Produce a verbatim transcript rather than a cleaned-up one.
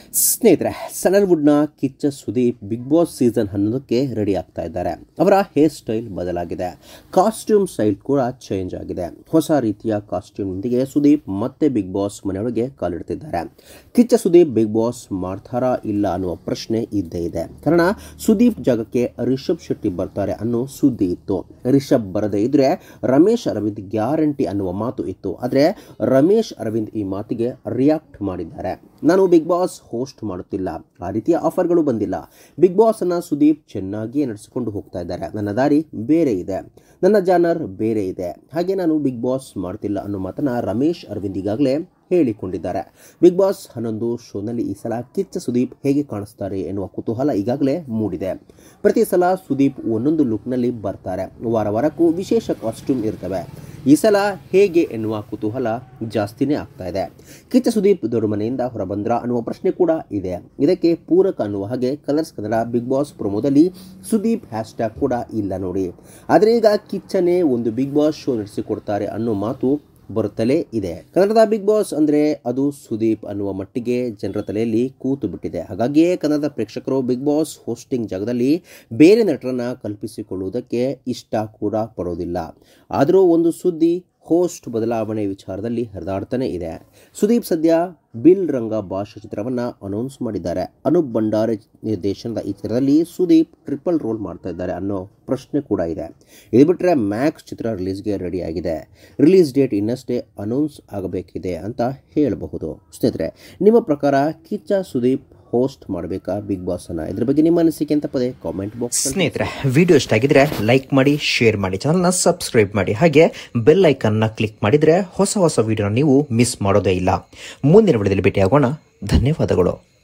ಸ್ನೇಹಿತರೆ, ಸ್ಯಾಂಡಲ್ವುಡ್ನ Kichcha Sudeep Bigg Boss season ಹನ್ನೊಂದಕ್ಕೆ ರೆಡಿ ಆಗ್ತಾ ಇದ್ದಾರೆ. ಅವರ ಹೇರ್ ಸ್ಟೈಲ್ ಬದಲಾಗಿದೆ, ಕಾಸ್ಟ್ಯೂಮ್ ಸ್ಟೈಲ್ ಕೂಡ ಚೇಂಜ್ ಆಗಿದೆ. ಹೊಸ ರೀತಿಯ ಕಾಸ್ಟ್ಯೂಮ್ನೊಂದಿಗೆ ಸುದೀಪ್ ಮತ್ತೆ ಬಿಗ್ ಬಾಸ್ ಮನೆಯೊಳಗೆ ಕಾಲಿಡ್ತಿದ್ದಾರೆ. ಕಿಚ್ಚ ಸುದೀಪ್ ಬಿಗ್ ಬಾಸ್ ಮಾಡ್ತಾರಾ ಇಲ್ಲ ಅನ್ನುವ ಪ್ರಶ್ನೆ ಇದ್ದೇ ಇದೆ. ಕಾರಣ ಸುದೀಪ್ ಜಾಗಕ್ಕೆ ರಿಷಬ್ ಶೆಟ್ಟಿ ಬರ್ತಾರೆ ಅನ್ನೋ ಸುದ್ದಿ ಇತ್ತು. ರಿಷಬ್ ಬರದೇ ಇದ್ರೆ ರಮೇಶ್ ಅರವಿಂದ್ ಗ್ಯಾರಂಟಿ ಅನ್ನುವ ಮಾತು ಇತ್ತು. ಆದರೆ ರಮೇಶ್ ಅರವಿಂದ್ ಈ ಮಾತಿಗೆ ರಿಯಾಕ್ಟ್ ಮಾಡಿದ್ದಾರೆ. ನಾನು ಬಿಗ್ ಬಾಸ್ ಹೋಸ್ಟ್ ಮಾಡುತ್ತಿಲ್ಲ, ಆ ರೀತಿಯ ಆಫರ್ಗಳು ಬಂದಿಲ್ಲ. ಬಿಗ್ ಬಾಸ್ ಅನ್ನ ಸುದೀಪ್ ಚೆನ್ನಾಗಿ ನಡೆಸಿಕೊಂಡು ಹೋಗ್ತಾ ಇದ್ದಾರೆ. ನನ್ನ ದಾರಿ ಬೇರೆ ಇದೆ, ನನ್ನ ಜಾನರ್ ಬೇರೆ ಇದೆ, ಹಾಗೆ ನಾನು ಬಿಗ್ ಬಾಸ್ ಮಾಡ್ತಿಲ್ಲ ಅನ್ನೋ ಮಾತನ್ನ ರಮೇಶ್ ಅರವಿಂದ್ ಈಗಾಗಲೇ ಹೇಳಿಕೊಂಡಿದ್ದಾರೆ. ಬಿಗ್ ಬಾಸ್ ಹನ್ನೊಂದು ಶೋನಲ್ಲಿ ಈ ಸಲ ಕಿಚ್ಚ ಸುದೀಪ್ ಹೇಗೆ ಕಾಣಿಸ್ತಾರೆ ಎನ್ನುವ ಕುತೂಹಲ ಈಗಾಗಲೇ ಮೂಡಿದೆ. ಪ್ರತಿ ಸಲ ಸುದೀಪ್ ಒಂದೊಂದು ಲುಕ್ನಲ್ಲಿ ಬರ್ತಾರೆ, ವಾರ ವಾರಕ್ಕೂ ವಿಶೇಷ ಕಾಸ್ಟ್ಯೂಮ್ ಇರ್ತವೆ. ಈ ಸಲ ಹೇಗೆ ಎನ್ನುವ ಕುತೂಹಲ ಜಾಸ್ತಿನೇ ಆಗ್ತಾ ಇದೆ. ಕಿಚ್ಚ ಸುದೀಪ್ ದೊಡ್ಡ ಮನೆಯಿಂದ ಹೊರಬಂದ್ರ ಅನ್ನುವ ಪ್ರಶ್ನೆ ಕೂಡ ಇದೆ. ಇದಕ್ಕೆ ಪೂರಕ ಅನ್ನುವ ಹಾಗೆ ಕಲರ್ಸ್ ಕನ್ನಡ ಬಿಗ್ ಬಾಸ್ ಪ್ರೊಮೋದಲ್ಲಿ ಸುದೀಪ್ ಹ್ಯಾಶ್ ಟ್ಯಾಗ್ ಕೂಡ ಇಲ್ಲ ನೋಡಿ. ಆದರೆ ಈಗ ಕಿಚ್ಚನೇ ಒಂದು ಬಿಗ್ ಬಾಸ್ ಶೋ ನಡೆಸಿಕೊಡ್ತಾರೆ ಅನ್ನೋ ಮಾತು ಬರುತ್ತಲೇ ಇದೆ. ಕನ್ನಡದ ಬಿಗ್ ಬಾಸ್ ಅಂದರೆ ಅದು ಸುದೀಪ್ ಅನ್ನುವ ಮಟ್ಟಿಗೆ ಜನರ ತಲೆಯಲ್ಲಿ ಕೂತು ಬಿಟ್ಟಿದೆ. ಹಾಗಾಗಿಯೇ ಕನ್ನಡದ ಪ್ರೇಕ್ಷಕರು ಬಿಗ್ ಬಾಸ್ ಹೋಸ್ಟಿಂಗ್ ಜಾಗದಲ್ಲಿ ಬೇರೆ ನಟರನ್ನ ಕಲ್ಪಿಸಿಕೊಳ್ಳುವುದಕ್ಕೆ ಇಷ್ಟ ಕೂಡ ಪಡೋದಿಲ್ಲ. ಆದರೂ ಒಂದು ಸುದ್ದಿ ಹೋಸ್ಟ್ ಬದಲಾವಣೆ ವಿಚಾರದಲ್ಲಿ ಹರಿದಾಡ್ತಾನೆ ಇದೆ. ಸುದೀಪ್ ಸದ್ಯ ಬಿಲ್ ರಂಗ ಭಾಷಾ ಚಿತ್ರವನ್ನು ಅನೌನ್ಸ್ ಮಾಡಿದ್ದಾರೆ. ಅನೂಪ್ ಭಂಡಾರಿ ನಿರ್ದೇಶನದ ಈ ಚಿತ್ರದಲ್ಲಿ ಸುದೀಪ್ ಟ್ರಿಪಲ್ ರೋಲ್ ಮಾಡ್ತಾ ಇದ್ದಾರೆ ಅನ್ನೋ ಪ್ರಶ್ನೆ ಕೂಡ ಇದೆ. ಇದು ಬಿಟ್ಟರೆ ಮ್ಯಾಕ್ಸ್ ಚಿತ್ರ ರಿಲೀಸ್ಗೆ ರೆಡಿ ಆಗಿದೆ. ರಿಲೀಸ್ ಡೇಟ್ ಇನ್ನಷ್ಟೇ ಅನೌನ್ಸ್ ಆಗಬೇಕಿದೆ ಅಂತ ಹೇಳಬಹುದು. ಸ್ನೇಹಿತರೆ, ನಿಮ್ಮ ಪ್ರಕಾರ ಕಿಚ್ಚ ಸುದೀಪ್ ಹೋಸ್ಟ್ ಮಾಡಬೇಕಾ ಬಿಗ್ ಬಾಸ್ ಅನ್ನ? ಇದ್ರ ಬಗ್ಗೆ ನಿಮ್ಮ ಅನಿಸಿಕೆ ಅಂತ ಪದೇ ಕಾಮೆಂಟ್ ಬಾಕ್ಸ್. ಸ್ನೇಹಿತರೆ, ವಿಡಿಯೋ ಇಷ್ಟ ಆಗಿದ್ರೆ ಲೈಕ್ ಮಾಡಿ, ಶೇರ್ ಮಾಡಿ, ಚಾನಲ್ನ ಸಬ್ಸ್ಕ್ರೈಬ್ ಮಾಡಿ, ಹಾಗೆ ಬೆಲ್ ಐಕನ್ ನ ಕ್ಲಿಕ್ ಮಾಡಿದ್ರೆ ಹೊಸ ಹೊಸ ವಿಡಿಯೋನ ನೀವು ಮಿಸ್ ಮಾಡೋದೇ ಇಲ್ಲ. ಮುಂದಿನ ವಿಡಿಯೋದಲ್ಲಿ ಭೇಟಿಯಾಗೋಣ. ಧನ್ಯವಾದಗಳು.